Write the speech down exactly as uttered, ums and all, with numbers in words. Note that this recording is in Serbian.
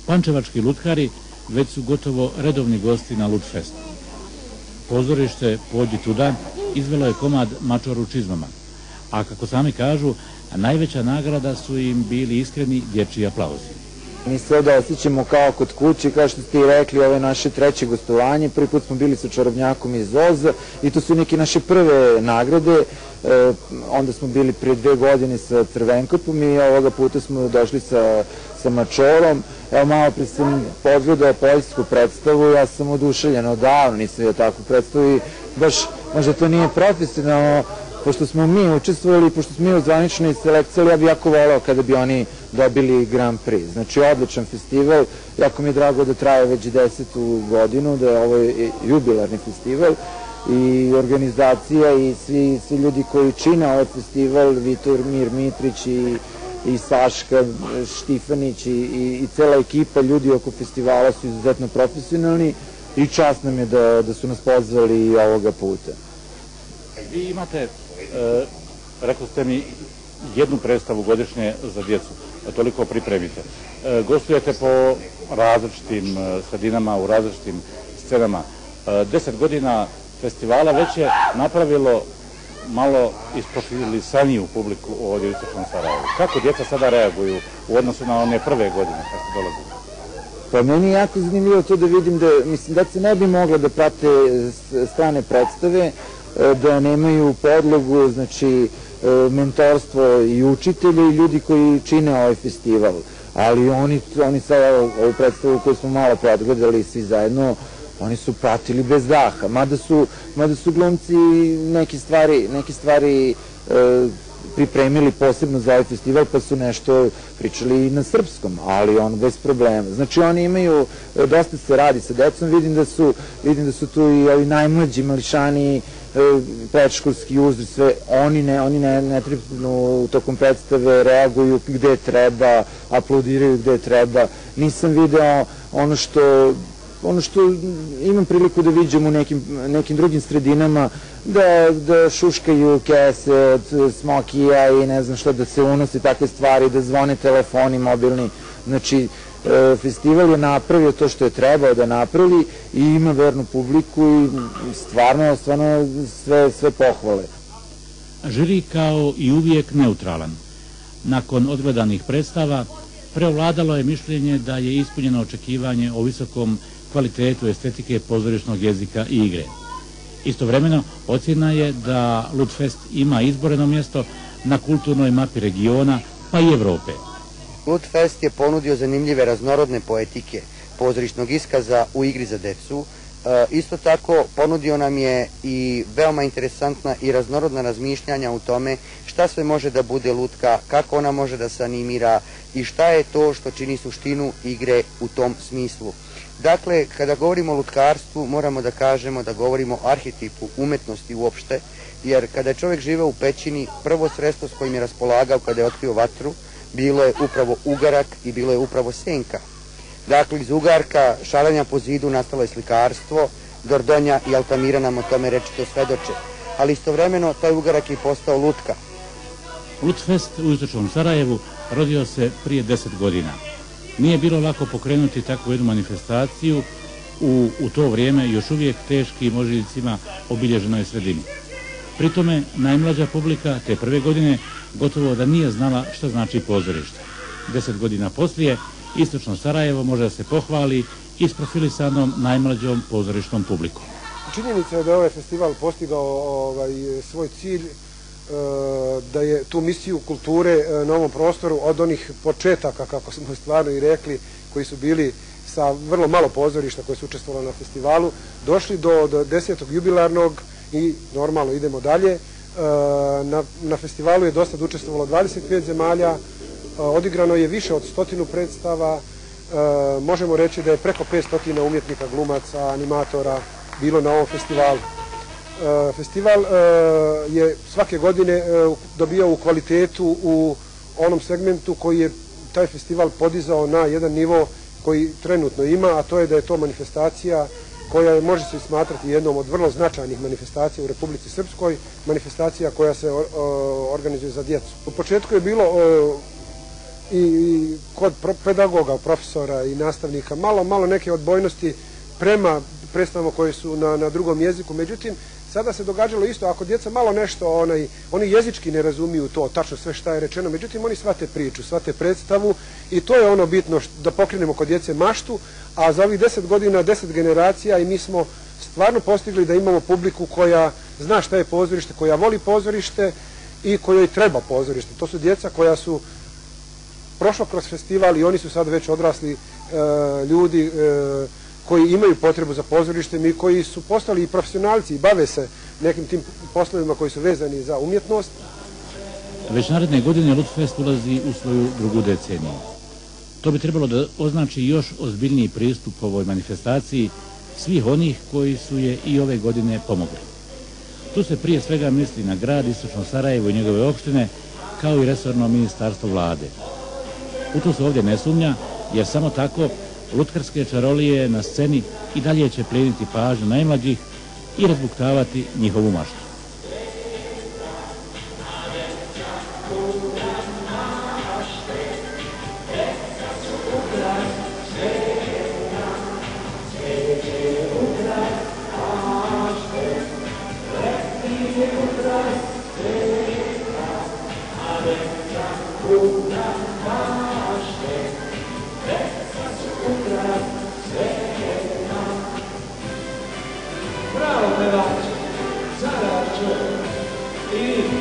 Pančevački lutkari već su gotovo redovni gosti na Lutfestu. Pozorište Pođi tuda izvelo je komad Mačor u čizmama, a kako sami kažu, najveća nagrada su im bili iskreni dječji aplauzi. Mi se ovdje osjećamo kao kod kući, kao što ste i rekli, ovo je naše treće gostovanje. Prvi put smo bili sa Čarobnjakom iz Oza i to su neke naše prve nagrade. E, onda smo bili prije dve godine sa Crvenkopom i ovoga puta smo došli sa, sa Mačorom. Evo, malo pre sam pogledao poljsku predstavu, ja sam oduševljen odavno, nisam vidio takvu predstavu i baš, možda to nije profesionalno, pošto smo mi učestvovali, pošto smo mi u zvaničnoj selekciji, ja bih jako voleo kada bi oni dobili Grand Prix. Znači, odličan festival, jako mi je drago da traje već desetu godinu, da je ovo jubilarni festival i organizacija i svi, svi ljudi koji čine ovaj festival, Vitor Mir Mitrić i, i Saška Štifanić i, i, i cela ekipa ljudi oko festivala su izuzetno profesionalni i čast nam je da, da su nas pozvali i ovoga puta. Vi imate, e, rekli ste mi, jednu predstavu godišnje za djecu, toliko pripremite. E, gostujete po različitim sredinama, u različitim scenama. E, deset godina festivala već je napravilo malo isprofilisaniju publiku ovdje u Istočnom Sarajevu. Kako djeca sada reaguju u odnosu na one prve godine kad ste dolazili? Pa meni je jako zanimljivo to da vidim da, mislim, da se ne bi mogla da prate strane predstave, da nemaju podlogu, znači, mentorstvo i učitelji i ljudi koji čine ovaj festival. Ali oni, oni sad, ovu predstavu koju smo malo predgledali svi zajedno, oni su pratili bez daha. Mada su, mada su glumci neke stvari, neke stvari e, pripremili posebno za ovaj festival, pa su nešto pričali na srpskom, ali on bez problema. Znači oni imaju, dosta se radi sa decom, vidim da su, vidim da su tu i ovi najmlađi mališani, predškolski uzrast, sve, oni ne, oni ne, ne tripnu tokom predstave, reaguju gde treba, aplaudiraju gde treba. Nisam video ono što ono što imam priliku da viđem u nekim, nekim drugim sredinama, da, da šuškaju kese od smokija i ne znam što, da se unose takve stvari, da zvone telefoni mobilni. Znači, festival je napravio to što je trebao da napravi i ima vernu publiku i stvarno, stvarno sve, sve pohvale. Žiri kao i uvijek neutralan. Nakon odgledanih predstava preovladalo je mišljenje da je ispunjeno očekivanje o visokom kvalitetu estetike pozorišnog jezika i igre. Istovremeno, ocjena je da Lutfest ima izboreno mjesto na kulturnoj mapi regiona pa i Evrope. Lutfest je ponudio zanimljive raznorodne poetike pozorišnog iskaza u igri za decu. E, isto tako ponudio nam je i veoma interesantna i raznorodna razmišljanja u tome šta sve može da bude lutka, kako ona može da se animira i šta je to što čini suštinu igre u tom smislu. Dakle, kada govorimo o lutkarstvu, moramo da kažemo da govorimo o arhetipu umetnosti uopšte, jer kada je čovjek živeo u pećini, prvo sredstvo s kojim je raspolagao kada je otkrio vatru, bilo je upravo ugarak i bilo je upravo senka. Dakle, iz ugarka, šaranja po zidu, nastalo je slikarstvo, Dordonja i Altamira nam o tome rečito svedoče. Ali istovremeno, taj ugarak je postao lutka. Lutfest u Istočnom Sarajevu rodio se prije deset godina. Nije bilo lako pokrenuti takvu jednu manifestaciju u, u to vrijeme još uvijek teškim ožiljcima obilježenoj sredini. Pritome, najmlađa publika te prve godine gotovo da nije znala šta znači pozorište. Deset godina poslije, Istočno Sarajevo može da se pohvali isprofilisanom najmlađom pozorišnom publikom. Činjenica je da je ovaj festival postigao ovaj, svoj cilj, da je tu misiju kulture na ovom prostoru od onih početaka, kako smo stvarno i rekli, koji su bili sa vrlo malo pozorišta koje su učestvovali na festivalu, došli do, do desetog jubilarnog i normalno idemo dalje. Na, na festivalu je dosad učestvovalo dvadeset pet zemalja, odigrano je više od stotinu predstava, možemo reći da je preko petsto umjetnika, glumaca, animatora bilo na ovom festivalu. Festival je svake godine dobijao u kvalitetu u onom segmentu koji je taj festival podizao na jedan nivo koji trenutno ima, a to je da je to manifestacija koja može se smatrati jednom od vrlo značajnih manifestacija u Republici Srpskoj, manifestacija koja se organizuje za djecu. U početku je bilo i, i kod pedagoga, profesora i nastavnika malo, malo neke odbojnosti prema predstavama koje su na, na drugom jeziku. Međutim, sada se događalo isto, ako djeca malo nešto, onaj, oni jezički ne razumiju to, tačno sve šta je rečeno, međutim oni shvate priču, shvate predstavu i to je ono bitno što, da pokrenemo kod djece maštu, a za ovih deset godina, deset generacija i mi smo stvarno postigli da imamo publiku koja zna šta je pozorište, koja voli pozorište i kojoj treba pozorište. To su djeca koja su prošla kroz festival i oni su sad već odrasli e, ljudi e, koji imaju potrebu za pozorištem i koji su postali i profesionalci i bave se nekim tim poslovima koji su vezani za umjetnost. Već naredne godine Lutfest ulazi u svoju drugu deceniju. To bi trebalo da označi još ozbiljniji pristup ovoj manifestaciji svih onih koji su je i ove godine pomogli. Tu se prije svega misli na grad Istočno Sarajevo i njegove opštine, kao i resorno ministarstvo vlade. U to se ovdje ne sumnja, jer samo tako lutkarske čarolije na sceni i dalje će plijeniti pažnju najmlađih i razbuktavati njihovu maštu. Bravo, pevače, zaračo, i